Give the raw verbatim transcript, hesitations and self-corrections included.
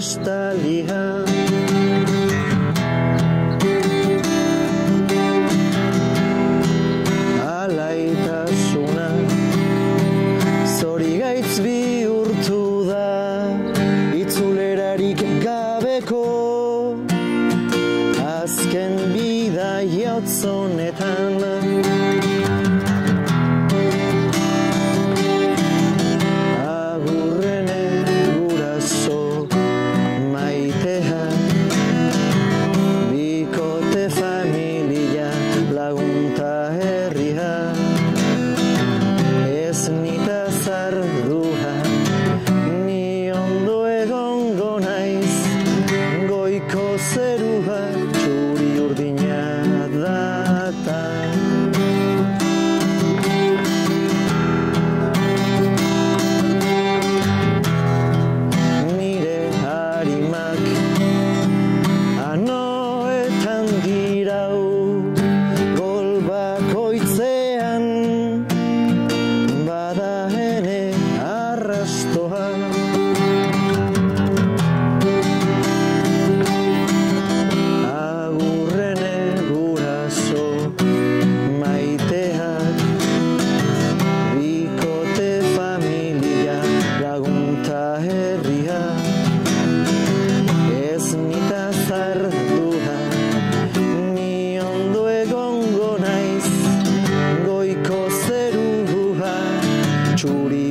estalia. Alaitasuna zorigaitz bihurtu da, itzulerarik gabeko azken bidaia hotzonetan. Agurrene guraso maitea, bikote familia lagunta herria, ez nita zardua, ni ondo egongo naiz, goiko zerua txuri urdina data. Nire harimak anoetan dirau, gol bakoitzean bada ene arrastoa. Agurrene guraso maiteak, bikote familia lagunta herria, ez nita zardua, ni ondo egongo naiz, goiko zerua txuri